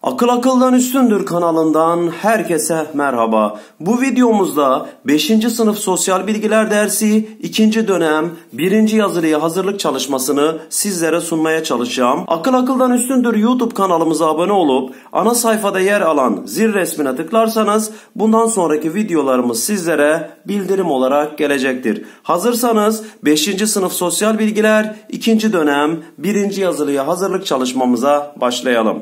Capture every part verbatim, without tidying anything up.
Akıl Akıldan Üstündür kanalından herkese merhaba. Bu videomuzda beşinci sınıf sosyal bilgiler dersi ikinci dönem birinci yazılıya hazırlık çalışmasını sizlere sunmaya çalışacağım. Akıl Akıldan Üstündür YouTube kanalımıza abone olup ana sayfada yer alan zil resmine tıklarsanız bundan sonraki videolarımız sizlere bildirim olarak gelecektir. Hazırsanız beşinci sınıf sosyal bilgiler ikinci dönem birinci yazılıya hazırlık çalışmamıza başlayalım.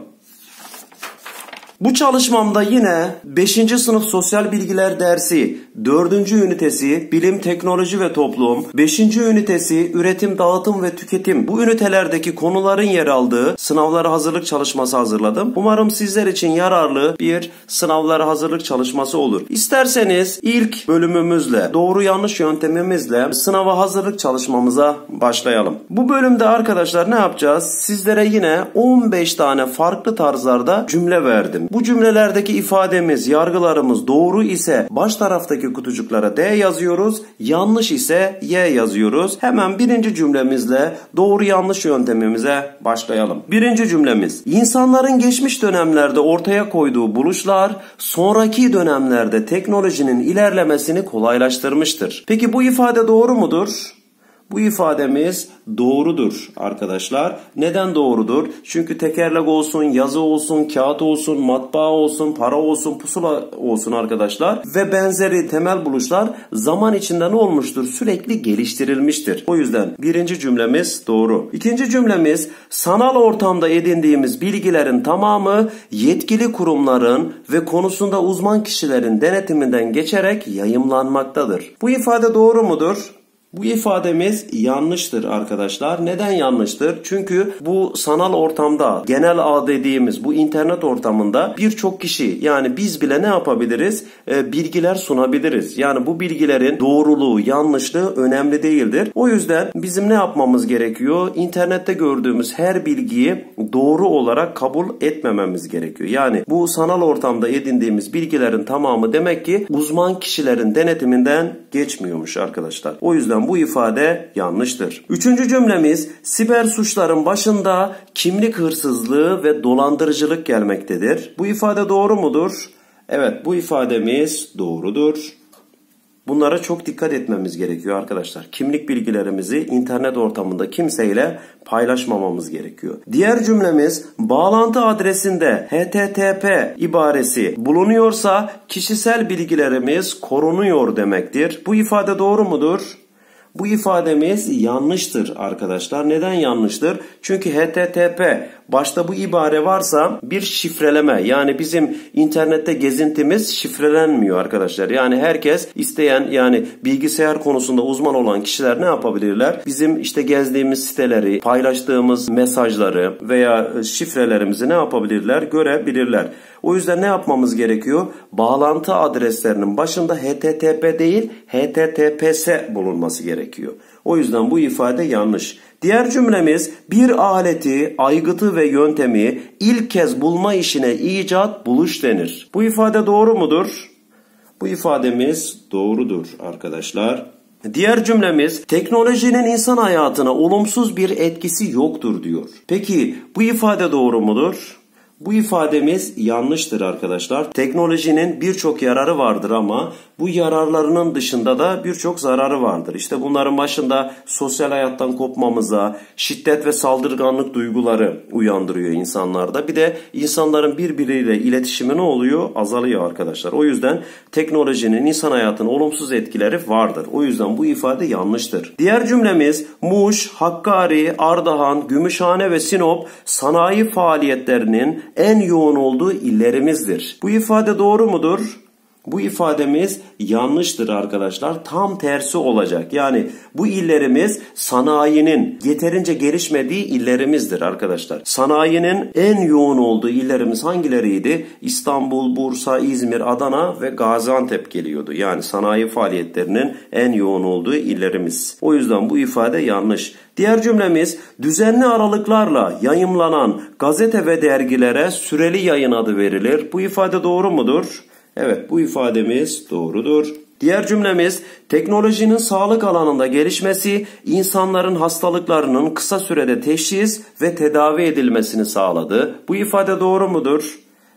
Bu çalışmamda yine beşinci sınıf sosyal bilgiler dersi dördüncü ünitesi bilim, teknoloji ve toplum, beşinci ünitesi üretim, dağıtım ve tüketim, bu ünitelerdeki konuların yer aldığı sınavlara hazırlık çalışması hazırladım. Umarım sizler için yararlı bir sınavlara hazırlık çalışması olur. İsterseniz ilk bölümümüzle, doğru yanlış yöntemimizle sınava hazırlık çalışmamıza başlayalım. Bu bölümde arkadaşlar ne yapacağız? Sizlere yine on beş tane farklı tarzlarda cümle verdim. Bu cümlelerdeki ifademiz, yargılarımız doğru ise baş taraftaki kutucuklara D yazıyoruz, yanlış ise Y yazıyoruz. Hemen birinci cümlemizle doğru yanlış yöntemimize başlayalım. Birinci cümlemiz: İnsanların geçmiş dönemlerde ortaya koyduğu buluşlar sonraki dönemlerde teknolojinin ilerlemesini kolaylaştırmıştır. Peki bu ifade doğru mudur? Bu ifademiz doğrudur arkadaşlar. Neden doğrudur? Çünkü tekerlek olsun, yazı olsun, kağıt olsun, matbaa olsun, para olsun, pusula olsun arkadaşlar ve benzeri temel buluşlar zaman içinde ne olmuştur? Sürekli geliştirilmiştir. O yüzden birinci cümlemiz doğru. İkinci cümlemiz: sanal ortamda edindiğimiz bilgilerin tamamı yetkili kurumların ve konusunda uzman kişilerin denetiminden geçerek yayımlanmaktadır. Bu ifade doğru mudur? Bu ifademiz yanlıştır arkadaşlar. Neden yanlıştır? Çünkü bu sanal ortamda, genel ağ dediğimiz bu internet ortamında birçok kişi, yani biz bile ne yapabiliriz? E, bilgiler sunabiliriz. Yani bu bilgilerin doğruluğu, yanlışlığı önemli değildir. O yüzden bizim ne yapmamız gerekiyor? İnternette gördüğümüz her bilgiyi doğru olarak kabul etmememiz gerekiyor. Yani bu sanal ortamda edindiğimiz bilgilerin tamamı demek ki uzman kişilerin denetiminden geçmiyormuş arkadaşlar. O yüzden bu ifade yanlıştır. Üçüncü cümlemiz: siber suçların başında kimlik hırsızlığı ve dolandırıcılık gelmektedir. Bu ifade doğru mudur? Evet, bu ifademiz doğrudur. Bunlara çok dikkat etmemiz gerekiyor arkadaşlar. Kimlik bilgilerimizi internet ortamında kimseyle paylaşmamamız gerekiyor. Diğer cümlemiz: bağlantı adresinde H T T P ibaresi bulunuyorsa kişisel bilgilerimiz korunuyor demektir. Bu ifade doğru mudur? Bu ifademiz yanlıştır arkadaşlar. Neden yanlıştır? Çünkü H T T P başta bu ibare varsa bir şifreleme, yani bizim internette gezintimiz şifrelenmiyor arkadaşlar. Yani herkes, isteyen, yani bilgisayar konusunda uzman olan kişiler ne yapabilirler? Bizim işte gezdiğimiz siteleri, paylaştığımız mesajları veya şifrelerimizi ne yapabilirler? Görebilirler. O yüzden ne yapmamız gerekiyor? Bağlantı adreslerinin başında H T T P değil H T T P S bulunması gerekiyor. O yüzden bu ifade yanlış. Diğer cümlemiz: bir aleti, aygıtı ve yöntemi ilk kez bulma işine icat, buluş denir. Bu ifade doğru mudur? Bu ifademiz doğrudur arkadaşlar. Diğer cümlemiz: teknolojinin insan hayatına olumsuz bir etkisi yoktur diyor. Peki bu ifade doğru mudur? Bu ifademiz yanlıştır arkadaşlar. Teknolojinin birçok yararı vardır ama bu yararlarının dışında da birçok zararı vardır. İşte bunların başında sosyal hayattan kopmamıza, şiddet ve saldırganlık duyguları uyandırıyor insanlarda. Bir de insanların birbiriyle iletişimi ne oluyor? Azalıyor arkadaşlar. O yüzden teknolojinin insan hayatına olumsuz etkileri vardır. O yüzden bu ifade yanlıştır. Diğer cümlemiz: Muş, Hakkari, Ardahan, Gümüşhane ve Sinop sanayi faaliyetlerinin en yoğun olduğu illerimizdir. Bu ifade doğru mudur? Bu ifademiz yanlıştır arkadaşlar. Tam tersi olacak. Yani bu illerimiz sanayinin yeterince gelişmediği illerimizdir arkadaşlar. Sanayinin en yoğun olduğu illerimiz hangileriydi? İstanbul, Bursa, İzmir, Adana ve Gaziantep geliyordu. Yani sanayi faaliyetlerinin en yoğun olduğu illerimiz. O yüzden bu ifade yanlış. Diğer cümlemiz: düzenli aralıklarla yayımlanan gazete ve dergilere süreli yayın adı verilir. Bu ifade doğru mudur? Evet, bu ifademiz doğrudur. Diğer cümlemiz: teknolojinin sağlık alanında gelişmesi insanların hastalıklarının kısa sürede teşhis ve tedavi edilmesini sağladı. Bu ifade doğru mudur?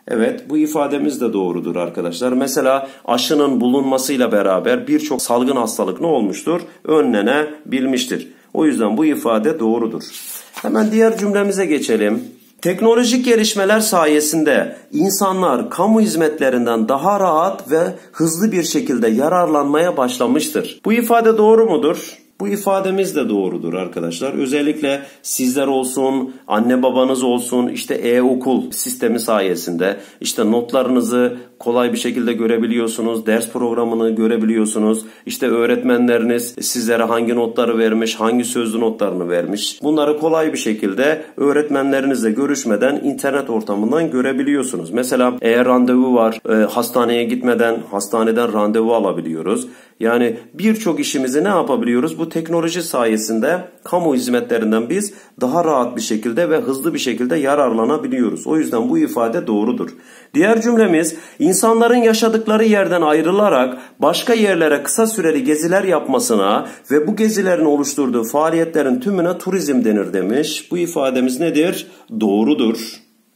Evet, bu ifademiz de doğrudur arkadaşlar. Mesela aşının bulunmasıyla beraber birçok salgın hastalık ne olmuştur? Önlenebilmiştir. O yüzden bu ifade doğrudur. Hemen diğer cümlemize geçelim. Teknolojik gelişmeler sayesinde insanlar kamu hizmetlerinden daha rahat ve hızlı bir şekilde yararlanmaya başlamıştır. Bu ifade doğru mudur? Bu ifademiz de doğrudur arkadaşlar. Özellikle sizler olsun, anne babanız olsun, işte e-okul sistemi sayesinde işte notlarınızı kolay bir şekilde görebiliyorsunuz, ders programını görebiliyorsunuz. İşte öğretmenleriniz sizlere hangi notları vermiş, hangi sözlü notlarını vermiş. Bunları kolay bir şekilde öğretmenlerinizle görüşmeden internet ortamından görebiliyorsunuz. Mesela eğer randevu var, e, hastaneye gitmeden hastaneden randevu alabiliyoruz. Yani birçok işimizi ne yapabiliyoruz? Bu teknoloji sayesinde kamu hizmetlerinden biz daha rahat bir şekilde ve hızlı bir şekilde yararlanabiliyoruz. O yüzden bu ifade doğrudur. Diğer cümlemiz, insanların yaşadıkları yerden ayrılarak başka yerlere kısa süreli geziler yapmasına ve bu gezilerin oluşturduğu faaliyetlerin tümüne turizm denir demiş. Bu ifademiz nedir? Doğrudur.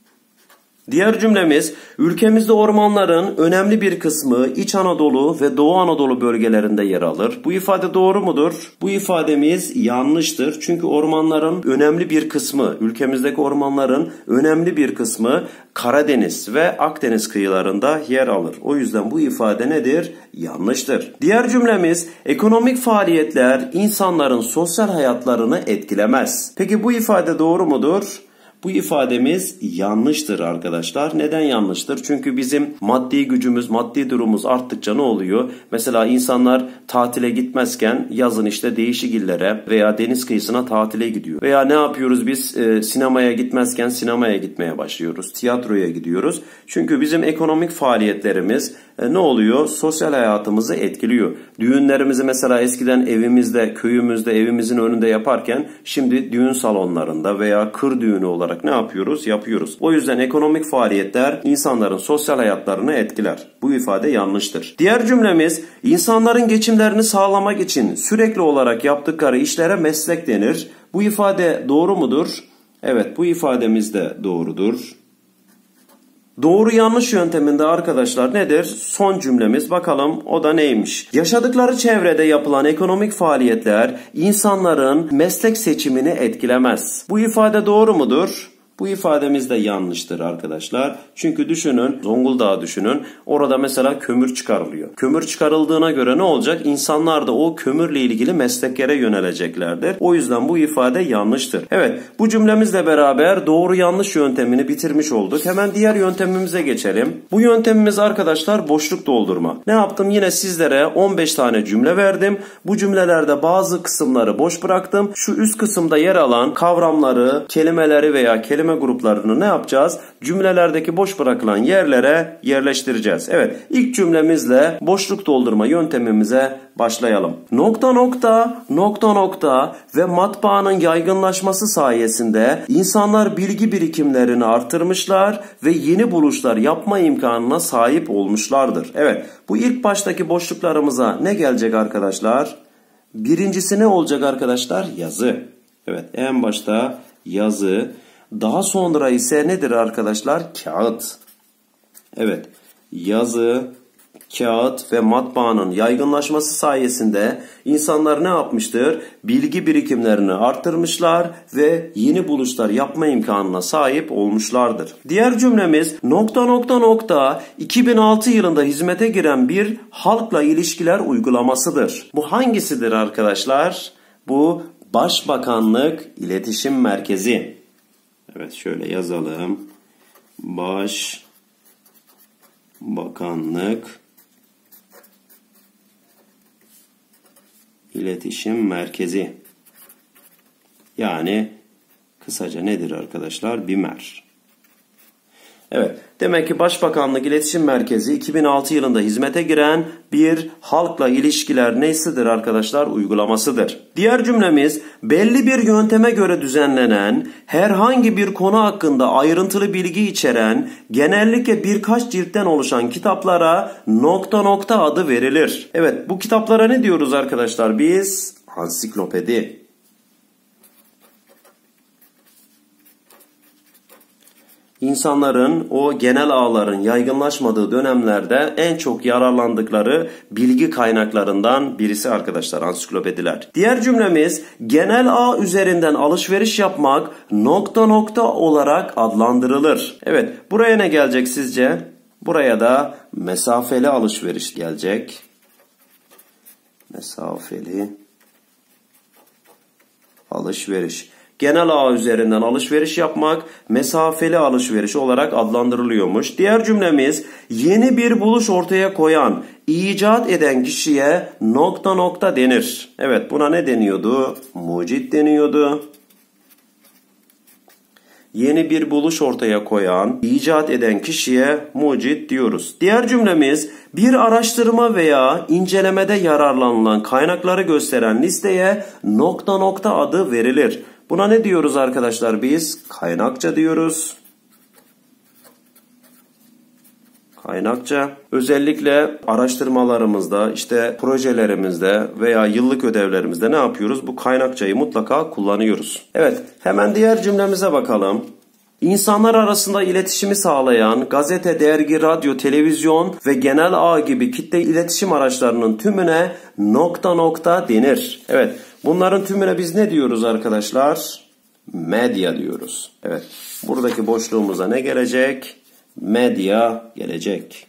Diğer cümlemiz, ülkemizde ormanların önemli bir kısmı İç Anadolu ve Doğu Anadolu bölgelerinde yer alır. Bu ifade doğru mudur? Bu ifademiz yanlıştır. Çünkü ormanların önemli bir kısmı, ülkemizdeki ormanların önemli bir kısmı Karadeniz ve Akdeniz kıyılarında yer alır. O yüzden bu ifade nedir? Yanlıştır. Diğer cümlemiz, ekonomik faaliyetler insanların sosyal hayatlarını etkilemez. Peki bu ifade doğru mudur? Bu ifademiz yanlıştır arkadaşlar. Neden yanlıştır? Çünkü bizim maddi gücümüz, maddi durumumuz arttıkça ne oluyor? Mesela insanlar tatile gitmezken yazın işte değişik illere veya deniz kıyısına tatile gidiyor. Veya ne yapıyoruz biz? E, sinemaya gitmezken sinemaya gitmeye başlıyoruz. Tiyatroya gidiyoruz. Çünkü bizim ekonomik faaliyetlerimiz e, ne oluyor? Sosyal hayatımızı etkiliyor. Düğünlerimizi mesela eskiden evimizde, köyümüzde, evimizin önünde yaparken şimdi düğün salonlarında veya kır düğünü olarak ne yapıyoruz? Yapıyoruz. O yüzden ekonomik faaliyetler insanların sosyal hayatlarını etkiler. Bu ifade yanlıştır. Diğer cümlemiz, insanların geçimlerini sağlamak için sürekli olarak yaptıkları işlere meslek denir. Bu ifade doğru mudur? Evet, bu ifademiz de doğrudur. Doğru yanlış yönteminde arkadaşlar nedir? Son cümlemiz, bakalım o da neymiş? Yaşadıkları çevrede yapılan ekonomik faaliyetler insanların meslek seçimini etkilemez. Bu ifade doğru mudur? Bu ifademiz de yanlıştır arkadaşlar. Çünkü düşünün, Zonguldak'ı düşünün. Orada mesela kömür çıkarılıyor. Kömür çıkarıldığına göre ne olacak? İnsanlar da o kömürle ilgili mesleklere yöneleceklerdir. O yüzden bu ifade yanlıştır. Evet, bu cümlemizle beraber doğru yanlış yöntemini bitirmiş olduk. Hemen diğer yöntemimize geçelim. Bu yöntemimiz arkadaşlar boşluk doldurma. Ne yaptım? Yine sizlere on beş tane cümle verdim. Bu cümlelerde bazı kısımları boş bıraktım. Şu üst kısımda yer alan kavramları, kelimeleri veya kelime gruplarını ne yapacağız? Cümlelerdeki boş bırakılan yerlere yerleştireceğiz. Evet, ilk cümlemizle boşluk doldurma yöntemimize başlayalım. Nokta nokta, nokta nokta ve matbaanın yaygınlaşması sayesinde insanlar bilgi birikimlerini artırmışlar ve yeni buluşlar yapma imkanına sahip olmuşlardır. Evet, bu ilk baştaki boşluklarımıza ne gelecek arkadaşlar? Birincisi ne olacak arkadaşlar? Yazı. Evet, en başta yazı. Daha sonra ise nedir arkadaşlar? Kağıt. Evet, yazı, kağıt ve matbaanın yaygınlaşması sayesinde insanlar ne yapmıştır? Bilgi birikimlerini arttırmışlar ve yeni buluşlar yapma imkanına sahip olmuşlardır. Diğer cümlemiz nokta nokta nokta iki bin altı yılında hizmete giren bir halkla ilişkiler uygulamasıdır. Bu hangisidir arkadaşlar? Bu Başbakanlık İletişim Merkezi. Evet, şöyle yazalım. Başbakanlık İletişim Merkezi. Yani kısaca nedir arkadaşlar? BİMER. Evet, demek ki Başbakanlık İletişim Merkezi iki bin altı yılında hizmete giren bir halkla ilişkiler neysidir arkadaşlar? Uygulamasıdır. Diğer cümlemiz belli bir yönteme göre düzenlenen herhangi bir konu hakkında ayrıntılı bilgi içeren genellikle birkaç ciltten oluşan kitaplara nokta nokta adı verilir. Evet, bu kitaplara ne diyoruz arkadaşlar? Biz ansiklopedi. İnsanların o genel ağların yaygınlaşmadığı dönemlerde en çok yararlandıkları bilgi kaynaklarından birisi arkadaşlar ansiklopediler. Diğer cümlemiz genel ağ üzerinden alışveriş yapmak nokta nokta olarak adlandırılır. Evet, buraya ne gelecek sizce? Buraya da mesafeli alışveriş gelecek. Mesafeli alışveriş. Genel ağ üzerinden alışveriş yapmak mesafeli alışveriş olarak adlandırılıyormuş. Diğer cümlemiz yeni bir buluş ortaya koyan, icat eden kişiye nokta nokta denir. Evet, buna ne deniyordu? Mucit deniyordu. Yeni bir buluş ortaya koyan, icat eden kişiye mucit diyoruz. Diğer cümlemiz bir araştırma veya incelemede yararlanılan kaynakları gösteren listeye nokta nokta adı verilir. Buna ne diyoruz arkadaşlar biz? Kaynakça diyoruz. Kaynakça. Özellikle araştırmalarımızda, işte projelerimizde veya yıllık ödevlerimizde ne yapıyoruz? Bu kaynakçayı mutlaka kullanıyoruz. Evet, hemen diğer cümlemize bakalım. İnsanlar arasında iletişimi sağlayan gazete, dergi, radyo, televizyon ve genel ağ gibi kitle iletişim araçlarının tümüne nokta nokta denir. Evet, bunların tümüne biz ne diyoruz arkadaşlar? Medya diyoruz. Evet, buradaki boşluğumuza ne gelecek? Medya gelecek.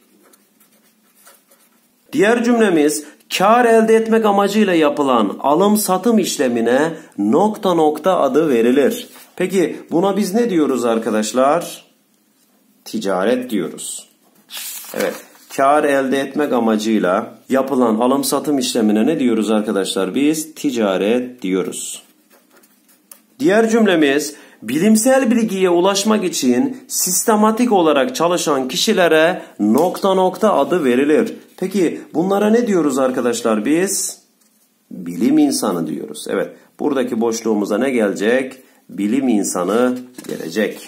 Diğer cümlemiz kar elde etmek amacıyla yapılan alım-satım işlemine nokta nokta adı verilir. Peki buna biz ne diyoruz arkadaşlar? Ticaret diyoruz. Evet, kar elde etmek amacıyla yapılan alım-satım işlemine ne diyoruz arkadaşlar? Biz ticaret diyoruz. Diğer cümlemiz bilimsel bilgiye ulaşmak için sistematik olarak çalışan kişilere nokta nokta adı verilir. Peki bunlara ne diyoruz arkadaşlar biz? Bilim insanı diyoruz. Evet, buradaki boşluğumuza ne gelecek? Bilim insanı gelecek.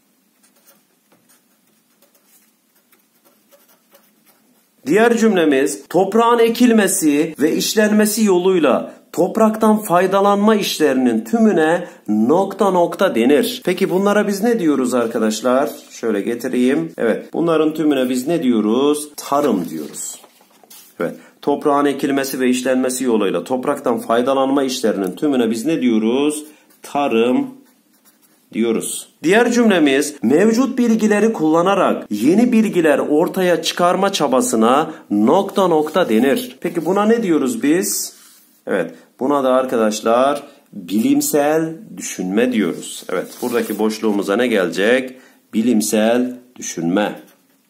Diğer cümlemiz toprağın ekilmesi ve işlenmesi yoluyla topraktan faydalanma işlerinin tümüne nokta nokta denir. Peki bunlara biz ne diyoruz arkadaşlar? Şöyle getireyim. Evet, bunların tümüne biz ne diyoruz? Tarım diyoruz. Evet, toprağın ekilmesi ve işlenmesi yoluyla topraktan faydalanma işlerinin tümüne biz ne diyoruz? Tarım diyoruz. Diğer cümlemiz mevcut bilgileri kullanarak yeni bilgiler ortaya çıkarma çabasına nokta nokta denir. Peki buna ne diyoruz biz? Evet, buna da arkadaşlar bilimsel düşünme diyoruz. Evet, buradaki boşluğumuza ne gelecek? Bilimsel düşünme.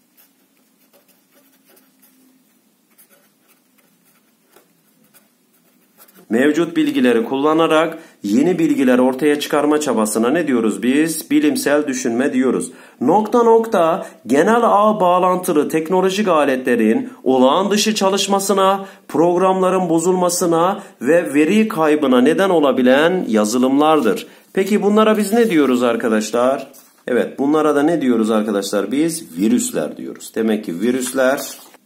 Mevcut bilgileri kullanarak yeni bilgiler ortaya çıkarma çabasına ne diyoruz biz? Bilimsel düşünme diyoruz. Nokta nokta genel ağ bağlantılı teknolojik aletlerin olağan dışı çalışmasına, programların bozulmasına ve veri kaybına neden olabilen yazılımlardır. Peki bunlara biz ne diyoruz arkadaşlar? Evet, bunlara da ne diyoruz arkadaşlar? Biz virüsler diyoruz. Demek ki virüsler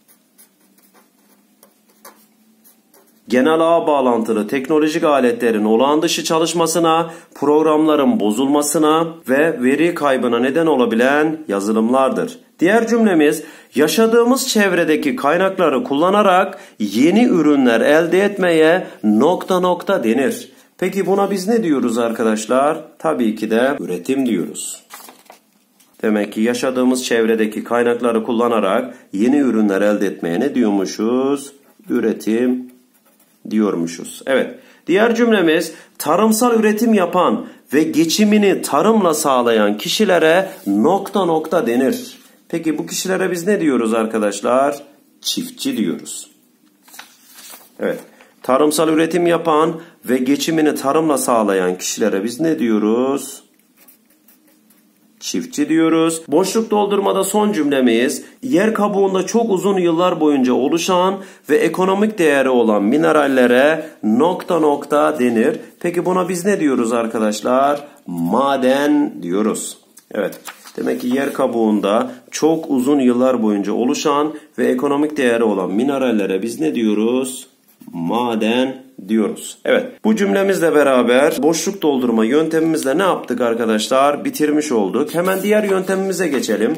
genel ağ bağlantılı teknolojik aletlerin olağan dışı çalışmasına, programların bozulmasına ve veri kaybına neden olabilen yazılımlardır. Diğer cümlemiz yaşadığımız çevredeki kaynakları kullanarak yeni ürünler elde etmeye nokta nokta denir. Peki buna biz ne diyoruz arkadaşlar? Tabii ki de üretim diyoruz. Demek ki yaşadığımız çevredeki kaynakları kullanarak yeni ürünler elde etmeye ne diyormuşuz? Üretim diyormuşuz. Evet. Diğer cümlemiz tarımsal üretim yapan ve geçimini tarımla sağlayan kişilere nokta nokta denir. Peki bu kişilere biz ne diyoruz arkadaşlar? Çiftçi diyoruz. Evet. Tarımsal üretim yapan ve geçimini tarımla sağlayan kişilere biz ne diyoruz? Çiftçi diyoruz. Boşluk doldurmada son cümlemiz yer kabuğunda çok uzun yıllar boyunca oluşan ve ekonomik değeri olan minerallere nokta nokta denir. Peki buna biz ne diyoruz arkadaşlar? Maden diyoruz. Evet. Demek ki yer kabuğunda çok uzun yıllar boyunca oluşan ve ekonomik değeri olan minerallere biz ne diyoruz? maden diyoruz. Evet, bu cümlemizle beraber boşluk doldurma yöntemimizle ne yaptık arkadaşlar? Bitirmiş olduk. Hemen diğer yöntemimize geçelim.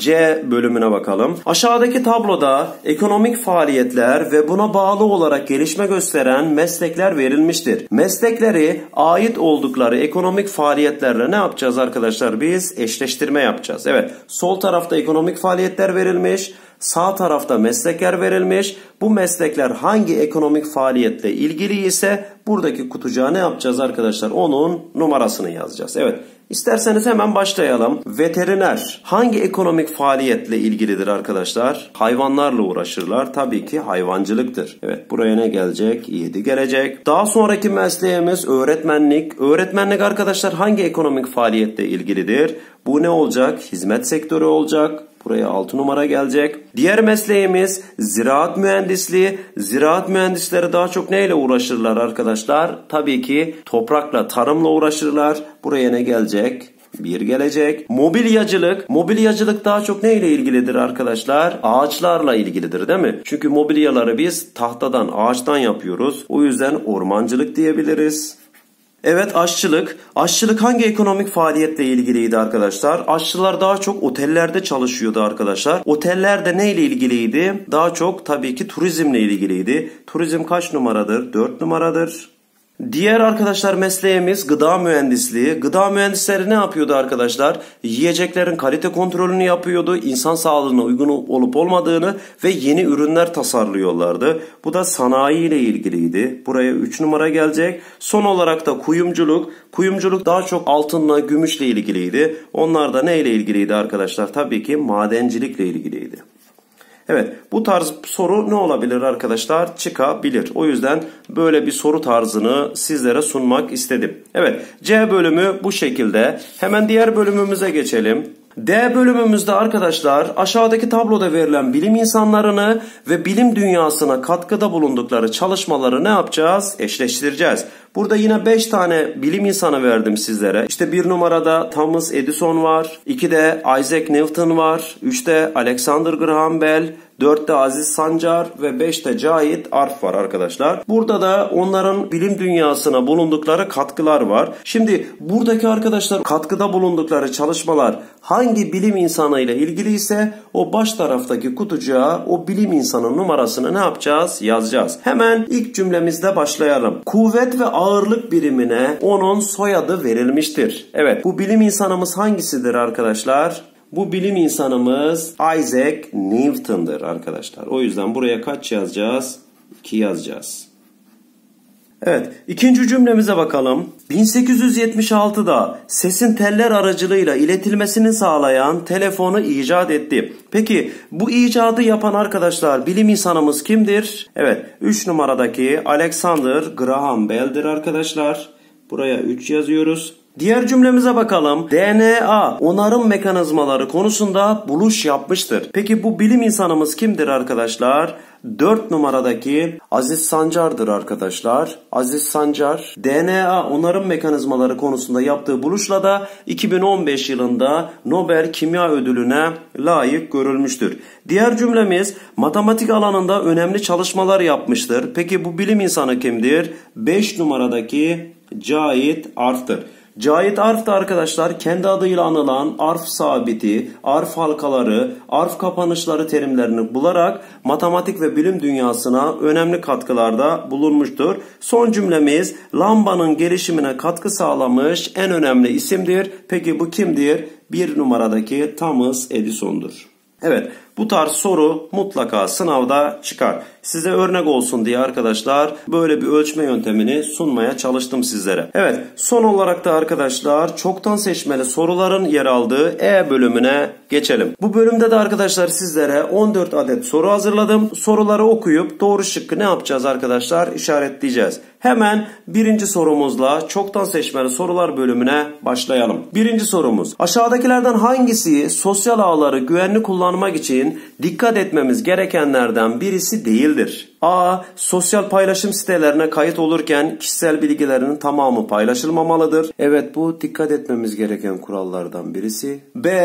C bölümüne bakalım. Aşağıdaki tabloda ekonomik faaliyetler ve buna bağlı olarak gelişme gösteren meslekler verilmiştir. Meslekleri ait oldukları ekonomik faaliyetlerle ne yapacağız arkadaşlar? Biz eşleştirme yapacağız. Evet, sol tarafta ekonomik faaliyetler verilmiş. Sağ tarafta meslekler verilmiş. Bu meslekler hangi ekonomik faaliyetle ilgili ise buradaki kutucuğa ne yapacağız arkadaşlar? Onun numarasını yazacağız. Evet. İsterseniz hemen başlayalım. Veteriner hangi ekonomik faaliyetle ilgilidir arkadaşlar? Hayvanlarla uğraşırlar. Tabii ki hayvancılıktır. Evet, buraya ne gelecek? yedi gelecek. Daha sonraki mesleğimiz öğretmenlik. Öğretmenlik arkadaşlar hangi ekonomik faaliyetle ilgilidir? Bu ne olacak? Hizmet sektörü olacak. Buraya altı numara gelecek. Diğer mesleğimiz ziraat mühendisliği. Ziraat mühendisleri daha çok neyle uğraşırlar arkadaşlar? Tabii ki toprakla, tarımla uğraşırlar. Buraya ne gelecek? bir gelecek. Mobilyacılık. Mobilyacılık daha çok neyle ilgilidir arkadaşlar? Ağaçlarla ilgilidir değil mi? Çünkü mobilyaları biz tahtadan, ağaçtan yapıyoruz. O yüzden ormancılık diyebiliriz. Evet, aşçılık. Aşçılık hangi ekonomik faaliyetle ilgiliydi arkadaşlar? Aşçılar daha çok otellerde çalışıyordu arkadaşlar. Otellerde neyle ilgiliydi? Daha çok tabii ki turizmle ilgiliydi. Turizm kaç numaradır? dört numaradır. Diğer arkadaşlar mesleğimiz gıda mühendisliği. Gıda mühendisleri ne yapıyordu arkadaşlar? Yiyeceklerin kalite kontrolünü yapıyordu. İnsan sağlığına uygun olup olmadığını ve yeni ürünler tasarlıyorlardı. Bu da sanayi ile ilgiliydi. Buraya üç numara gelecek. Son olarak da kuyumculuk. Kuyumculuk daha çok altınla, gümüşle ilgiliydi. Onlar da neyle ilgiliydi arkadaşlar? Tabii ki madencilikle ilgiliydi. Evet, bu tarz soru ne olabilir arkadaşlar? Çıkabilir. O yüzden böyle bir soru tarzını sizlere sunmak istedim. Evet, C bölümü bu şekilde. Hemen diğer bölümümüze geçelim. D bölümümüzde arkadaşlar aşağıdaki tabloda verilen bilim insanlarını ve bilim dünyasına katkıda bulundukları çalışmaları ne yapacağız? Eşleştireceğiz. Burada yine beş tane bilim insanı verdim sizlere. İşte bir numarada Thomas Edison var. ikide Isaac Newton var. üçte Alexander Graham Bell. dörtte Aziz Sancar ve beşte Cahit Arf var arkadaşlar. Burada da onların bilim dünyasına bulundukları katkılar var. Şimdi buradaki arkadaşlar katkıda bulundukları çalışmalar hangi bilim insanıyla ilgili ise o baş taraftaki kutucuğa o bilim insanının numarasını ne yapacağız? Yazacağız. Hemen ilk cümlemizde başlayalım. Kuvvet ve ağırlık birimine onun soyadı verilmiştir. Evet, bu bilim insanımız hangisidir arkadaşlar? Bu bilim insanımız Isaac Newton'dır arkadaşlar. O yüzden buraya kaç yazacağız? iki yazacağız. Evet, ikinci cümlemize bakalım. bin sekiz yüz yetmiş altıda sesin teller aracılığıyla iletilmesini sağlayan telefonu icat etti. Peki bu icadı yapan arkadaşlar bilim insanımız kimdir? Evet, üç numaradaki Alexander Graham Bell'dir arkadaşlar. Buraya üç yazıyoruz. Diğer cümlemize bakalım. D N A onarım mekanizmaları konusunda buluş yapmıştır. Peki bu bilim insanımız kimdir arkadaşlar? dört numaradaki Aziz Sancar'dır arkadaşlar. Aziz Sancar D N A onarım mekanizmaları konusunda yaptığı buluşla da iki bin on beş yılında Nobel Kimya Ödülü'ne layık görülmüştür. Diğer cümlemiz matematik alanında önemli çalışmalar yapmıştır. Peki bu bilim insanı kimdir? beş numaradaki Cahit Arf'tır. Cahit Arf da arkadaşlar kendi adıyla anılan arf sabiti, arf halkaları, arf kapanışları terimlerini bularak matematik ve bilim dünyasına önemli katkılarda bulunmuştur. Son cümlemiz lambanın gelişimine katkı sağlamış en önemli isimdir. Peki bu kimdir? Bir numaradaki Thomas Edison'dur. Evet, bu tarz soru mutlaka sınavda çıkar. Size örnek olsun diye arkadaşlar böyle bir ölçme yöntemini sunmaya çalıştım sizlere. Evet, son olarak da arkadaşlar çoktan seçmeli soruların yer aldığı E bölümüne geçelim. Bu bölümde de arkadaşlar sizlere on dört adet soru hazırladım. Soruları okuyup doğru şıkkı ne yapacağız arkadaşlar? İşaretleyeceğiz. Hemen birinci sorumuzla çoktan seçmeli sorular bölümüne başlayalım. Birinci sorumuz. Aşağıdakilerden hangisi sosyal ağları güvenli kullanmak için dikkat etmemiz gerekenlerden birisi değildir? A. Sosyal paylaşım sitelerine kayıt olurken kişisel bilgilerinin tamamı paylaşılmamalıdır. Evet, bu dikkat etmemiz gereken kurallardan birisi. B.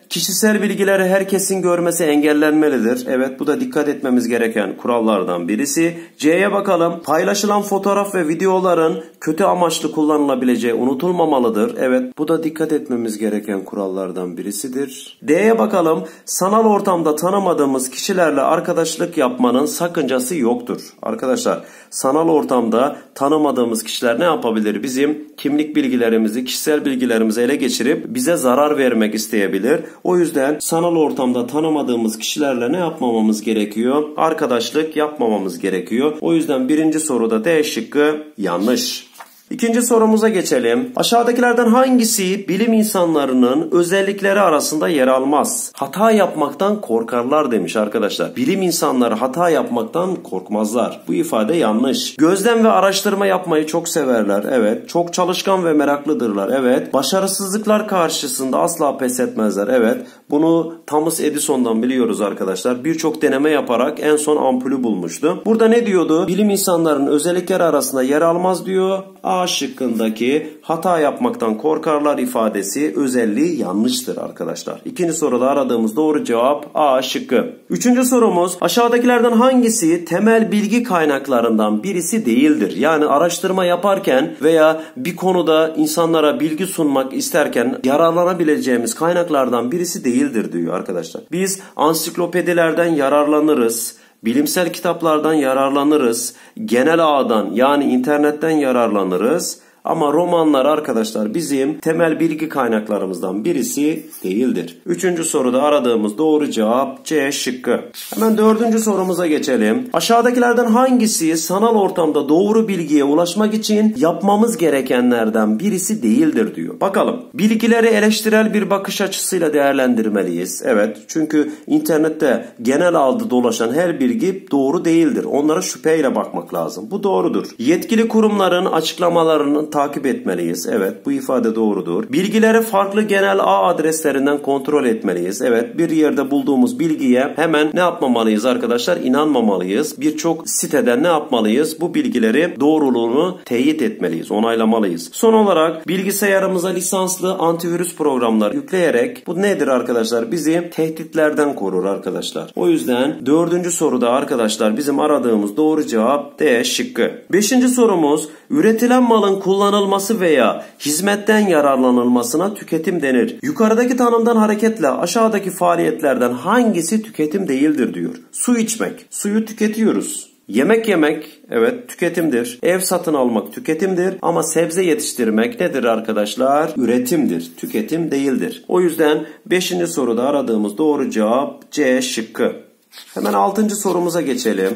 Kişisel bilgileri herkesin görmesi engellenmelidir. Evet, bu da dikkat etmemiz gereken kurallardan birisi. C'ye bakalım. Paylaşılan fotoğraf ve videoların kötü amaçlı kullanılabileceği unutulmamalıdır. Evet, bu da dikkat etmemiz gereken kurallardan birisidir. D'ye bakalım. Sanal ortamda tanımadığımız kişilerle arkadaşlık yapmanın sakıncası yoktur. Arkadaşlar, sanal ortamda tanımadığımız kişiler ne yapabilir? Bizim kimlik bilgilerimizi, kişisel bilgilerimizi ele geçirip bize zarar vermek isteyebilir. O yüzden sanal ortamda tanımadığımız kişilerle ne yapmamamız gerekiyor? Arkadaşlık yapmamamız gerekiyor. O yüzden birinci soruda D şıkkı yanlış. İkinci sorumuza geçelim. Aşağıdakilerden hangisi bilim insanlarının özellikleri arasında yer almaz? Hata yapmaktan korkarlar demiş arkadaşlar. Bilim insanları hata yapmaktan korkmazlar. Bu ifade yanlış. Gözlem ve araştırma yapmayı çok severler. Evet. Çok çalışkan ve meraklıdırlar. Evet. Başarısızlıklar karşısında asla pes etmezler. Evet. Bunu Thomas Edison'dan biliyoruz arkadaşlar. Birçok deneme yaparak en son ampulü bulmuştu. Burada ne diyordu? Bilim insanlarının özellikleri arasında yer almaz diyor. A şıkkındaki hata yapmaktan korkarlar ifadesi özelliği yanlıştır arkadaşlar. İkinci soruda aradığımız doğru cevap A şıkkı. Üçüncü sorumuz, aşağıdakilerden hangisi temel bilgi kaynaklarından birisi değildir? Yani araştırma yaparken veya bir konuda insanlara bilgi sunmak isterken yararlanabileceğimiz kaynaklardan birisi değildir diyor arkadaşlar. Biz ansiklopedilerden yararlanırız. Bilimsel kitaplardan yararlanırız. Genel ağdan yani internetten yararlanırız. Ama romanlar arkadaşlar bizim temel bilgi kaynaklarımızdan birisi değildir. Üçüncü soruda aradığımız doğru cevap C şıkkı. Hemen dördüncü sorumuza geçelim. Aşağıdakilerden hangisi sanal ortamda doğru bilgiye ulaşmak için yapmamız gerekenlerden birisi değildir diyor. Bakalım. Bilgileri eleştirel bir bakış açısıyla değerlendirmeliyiz. Evet, çünkü internette genel ağda dolaşan her bilgi doğru değildir. Onlara şüpheyle bakmak lazım. Bu doğrudur. Yetkili kurumların açıklamalarının takip etmeliyiz. Evet, bu ifade doğrudur. Bilgileri farklı genel ağ adreslerinden kontrol etmeliyiz. Evet, bir yerde bulduğumuz bilgiye hemen ne yapmamalıyız arkadaşlar? İnanmamalıyız. Birçok siteden ne yapmalıyız? Bu bilgileri doğruluğunu teyit etmeliyiz, onaylamalıyız. Son olarak bilgisayarımıza lisanslı antivirüs programlar yükleyerek bu nedir arkadaşlar? Bizi tehditlerden korur arkadaşlar. O yüzden dördüncü soruda arkadaşlar bizim aradığımız doğru cevap D şıkkı. Beşinci sorumuz, üretilen malın kullanılması veya hizmetten yararlanılmasına tüketim denir. Yukarıdaki tanımdan hareketle aşağıdaki faaliyetlerden hangisi tüketim değildir diyor. Su içmek. Suyu tüketiyoruz. Yemek yemek, evet, tüketimdir. Ev satın almak tüketimdir. Ama sebze yetiştirmek nedir arkadaşlar? Üretimdir. Tüketim değildir. O yüzden beşinci soruda aradığımız doğru cevap C şıkkı. Hemen altıncı sorumuza geçelim.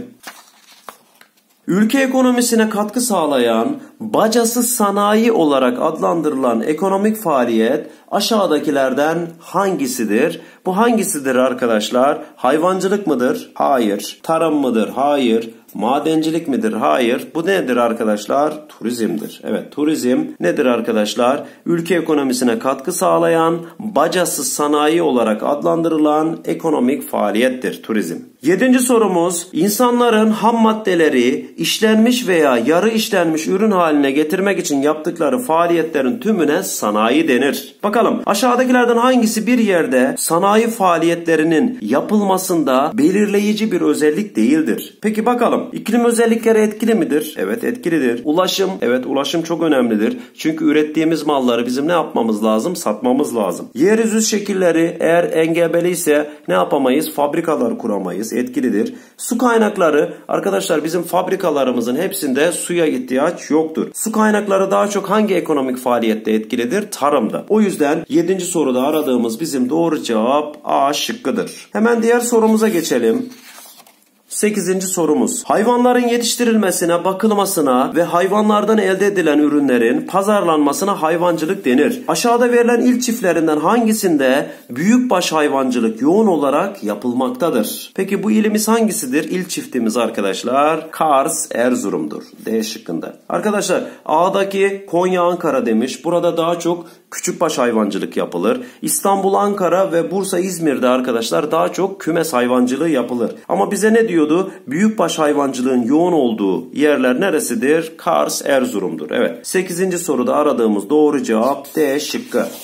Ülke ekonomisine katkı sağlayan, bacası sanayi olarak adlandırılan ekonomik faaliyet aşağıdakilerden hangisidir? Bu hangisidir arkadaşlar? Hayvancılık mıdır? Hayır. Tarım mıdır? Hayır. Madencilik midir? Hayır. Bu nedir arkadaşlar? Turizmdir. Evet, turizm nedir arkadaşlar? Ülke ekonomisine katkı sağlayan, bacası sanayi olarak adlandırılan ekonomik faaliyettir turizm. Yedinci sorumuz, insanların ham maddeleri işlenmiş veya yarı işlenmiş ürün haline getirmek için yaptıkları faaliyetlerin tümüne sanayi denir. Bakalım, aşağıdakilerden hangisi bir yerde sanayi faaliyetlerinin yapılmasında belirleyici bir özellik değildir? Peki bakalım, iklim özellikleri etkili midir? Evet, etkilidir. Ulaşım, evet, ulaşım çok önemlidir. Çünkü ürettiğimiz malları bizim ne yapmamız lazım? Satmamız lazım. Yeryüzü şekilleri eğer engebeli ise ne yapamayız? Fabrikalar kuramayız. Etkilidir. Su kaynakları arkadaşlar bizim fabrikalarımızın hepsinde suya ihtiyaç yoktur. Su kaynakları daha çok hangi ekonomik faaliyette etkilidir? Tarımda. O yüzden yedinci soruda aradığımız bizim doğru cevap A şıkkıdır. Hemen diğer sorumuza geçelim. sekizinci sorumuz. Hayvanların yetiştirilmesine, bakılmasına ve hayvanlardan elde edilen ürünlerin pazarlanmasına hayvancılık denir. Aşağıda verilen il çiftlerinden hangisinde büyükbaş hayvancılık yoğun olarak yapılmaktadır? Peki bu ilimiz hangisidir? İl çiftimiz arkadaşlar Kars, Erzurum'dur. D şıkkında. Arkadaşlar A'daki Konya, Ankara demiş. Burada daha çok küçükbaş hayvancılık yapılır. İstanbul, Ankara ve Bursa, İzmir'de arkadaşlar daha çok kümes hayvancılığı yapılır. Ama bize ne diyordu? Büyükbaş hayvancılığın yoğun olduğu yerler neresidir? Kars, Erzurum'dur. Evet. sekizinci soruda aradığımız doğru cevap D şıkkı.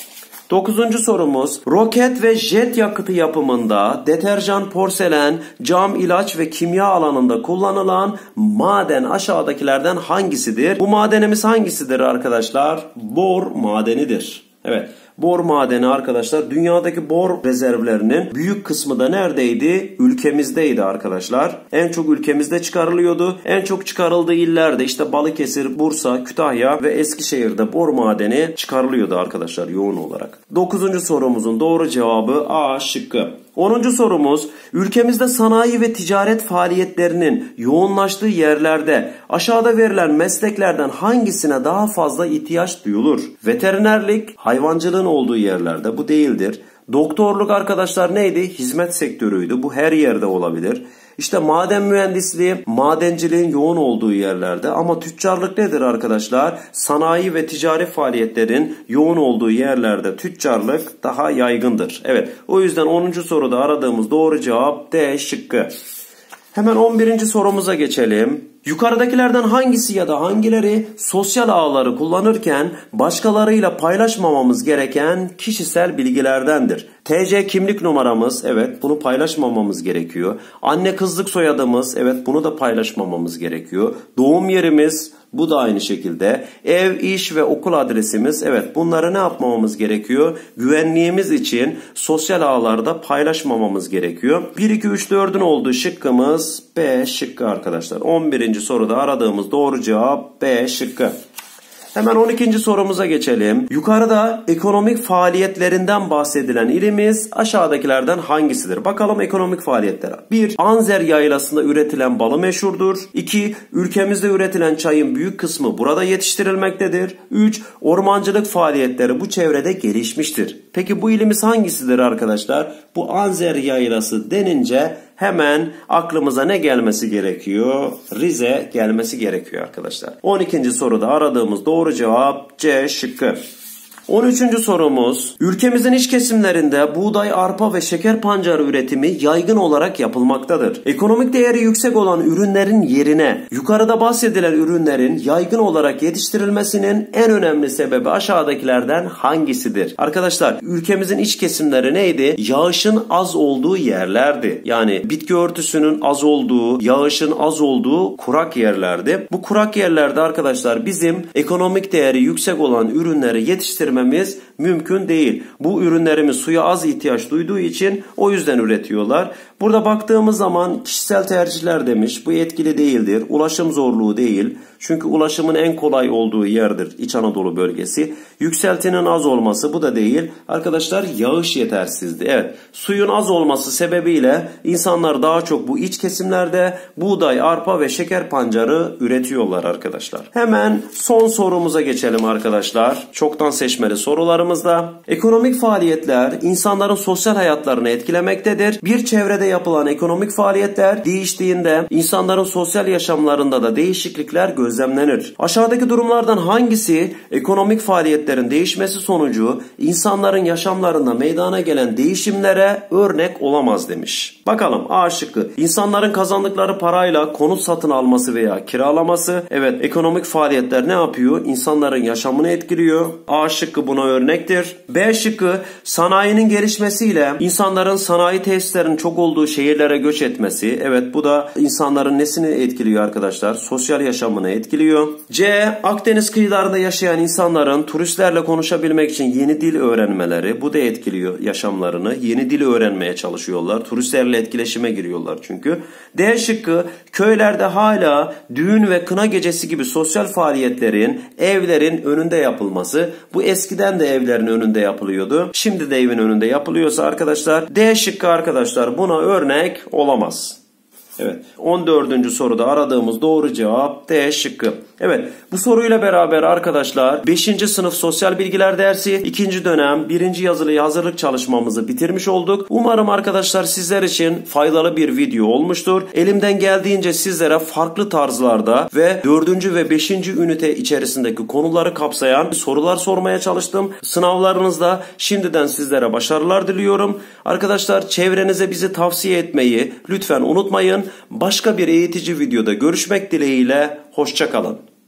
Dokuzuncu sorumuz, roket ve jet yakıtı yapımında deterjan, porselen, cam, ilaç ve kimya alanında kullanılan maden aşağıdakilerden hangisidir? Bu madenimiz hangisidir arkadaşlar? Bor madenidir. Evet. Bor madeni arkadaşlar, dünyadaki bor rezervlerinin büyük kısmı da neredeydi? Ülkemizdeydi arkadaşlar. En çok ülkemizde çıkarılıyordu. En çok çıkarıldığı illerde işte Balıkesir, Bursa, Kütahya ve Eskişehir'de bor madeni çıkarılıyordu arkadaşlar yoğun olarak. Dokuzuncu sorumuzun doğru cevabı A şıkkı. Onuncu sorumuz, ülkemizde sanayi ve ticaret faaliyetlerinin yoğunlaştığı yerlerde aşağıda verilen mesleklerden hangisine daha fazla ihtiyaç duyulur? Veterinerlik, hayvancılığın olduğu yerlerde bu değildir. Doktorluk arkadaşlar neydi? Hizmet sektörüydü. Bu her yerde olabilir. İşte maden mühendisliği, madenciliğin yoğun olduğu yerlerde, ama tüccarlık nedir arkadaşlar? Sanayi ve ticari faaliyetlerin yoğun olduğu yerlerde tüccarlık daha yaygındır. Evet, o yüzden onuncu soruda aradığımız doğru cevap D şıkkı. Hemen on birinci sorumuza geçelim. Yukarıdakilerden hangisi ya da hangileri sosyal ağları kullanırken başkalarıyla paylaşmamamız gereken kişisel bilgilerdendir? T C kimlik numaramız, evet, bunu paylaşmamamız gerekiyor. Anne kızlık soyadımız, evet, bunu da paylaşmamamız gerekiyor. Doğum yerimiz, bu da aynı şekilde. Ev, iş ve okul adresimiz, evet, bunları ne yapmamamız gerekiyor? Güvenliğimiz için sosyal ağlarda paylaşmamamız gerekiyor. bir, iki, üç, dördün olduğu şıkkımız B şıkkı arkadaşlar. on birinci soruda aradığımız doğru cevap B şıkkı. Hemen on ikinci sorumuza geçelim. Yukarıda ekonomik faaliyetlerinden bahsedilen ilimiz aşağıdakilerden hangisidir? Bakalım ekonomik faaliyetlere. bir. Anzer yaylasında üretilen balı meşhurdur. iki. Ülkemizde üretilen çayın büyük kısmı burada yetiştirilmektedir. üç. Ormancılık faaliyetleri bu çevrede gelişmiştir. Peki bu ilimiz hangisidir arkadaşlar? Bu Anzer yaylası denince hemen aklımıza ne gelmesi gerekiyor? Rize gelmesi gerekiyor arkadaşlar. on ikinci soruda aradığımız doğru cevap C şıkkı. on üçüncü sorumuz, ülkemizin iç kesimlerinde buğday, arpa ve şeker pancarı üretimi yaygın olarak yapılmaktadır. Ekonomik değeri yüksek olan ürünlerin yerine yukarıda bahsedilen ürünlerin yaygın olarak yetiştirilmesinin en önemli sebebi aşağıdakilerden hangisidir? Arkadaşlar, ülkemizin iç kesimleri neydi? Yağışın az olduğu yerlerdi. Yani bitki örtüsünün az olduğu, yağışın az olduğu kurak yerlerdi. Bu kurak yerlerde arkadaşlar bizim ekonomik değeri yüksek olan ürünleri yetiştirmemiz mümkün değil. Bu ürünlerimiz suya az ihtiyaç duyduğu için o yüzden üretiyorlar. Burada baktığımız zaman kişisel tercihler demiş. Bu etkili değildir. Ulaşım zorluğu değil. Çünkü ulaşımın en kolay olduğu yerdir İç Anadolu bölgesi. Yükseltinin az olması, bu da değil. Arkadaşlar, yağış yetersizdi. Evet, suyun az olması sebebiyle insanlar daha çok bu iç kesimlerde buğday, arpa ve şeker pancarı üretiyorlar arkadaşlar. Hemen son sorumuza geçelim arkadaşlar. Çoktan seçmeli sorularımızda. Ekonomik faaliyetler insanların sosyal hayatlarını etkilemektedir. Bir çevrede yapılan ekonomik faaliyetler değiştiğinde insanların sosyal yaşamlarında da değişiklikler gözlemlenir. Aşağıdaki durumlardan hangisi ekonomik faaliyetlerin değişmesi sonucu insanların yaşamlarında meydana gelen değişimlere örnek olamaz demiş. Bakalım A şıkkı. İnsanların kazandıkları parayla konut satın alması veya kiralaması. Evet, ekonomik faaliyetler ne yapıyor? İnsanların yaşamını etkiliyor. A şıkkı buna örnektir. B şıkkı, sanayinin gelişmesiyle insanların sanayi tesislerinin çok olduğu şehirlere göç etmesi. Evet, bu da insanların nesini etkiliyor arkadaşlar? Sosyal yaşamını etkiliyor. C. Akdeniz kıyılarında yaşayan insanların turistlerle konuşabilmek için yeni dil öğrenmeleri. Bu da etkiliyor yaşamlarını. Yeni dil öğrenmeye çalışıyorlar. Turistlerle etkileşime giriyorlar çünkü. D şıkkı, köylerde hala düğün ve kına gecesi gibi sosyal faaliyetlerin evlerin önünde yapılması. Bu eskiden de evlerin önünde yapılıyordu. Şimdi de evin önünde yapılıyorsa arkadaşlar, D şıkkı arkadaşlar buna örnek olamaz. Evet, on dördüncü soruda aradığımız doğru cevap D şıkkı. Evet, bu soruyla beraber arkadaşlar beşinci sınıf sosyal bilgiler dersi ikinci dönem birinci yazılıya hazırlık çalışmamızı bitirmiş olduk. Umarım arkadaşlar sizler için faydalı bir video olmuştur. Elimden geldiğince sizlere farklı tarzlarda ve dördüncü ve beşinci ünite içerisindeki konuları kapsayan sorular sormaya çalıştım. Sınavlarınızda şimdiden sizlere başarılar diliyorum. Arkadaşlar, çevrenize bizi tavsiye etmeyi lütfen unutmayın. Başka bir eğitici videoda görüşmek dileğiyle, hoşça kalın.